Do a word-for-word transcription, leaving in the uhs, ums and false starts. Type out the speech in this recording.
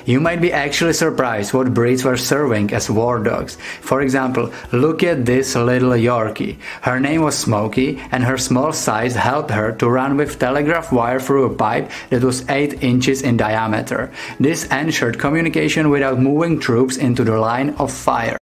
You might be actually surprised what breeds were serving as war dogs. For example, look at this little Yorkie. Her name was Smokey, and her small size helped her to run with telegraph wire through a pipe that was eight inches in diameter. This ensured communication without moving troops into the line of fire.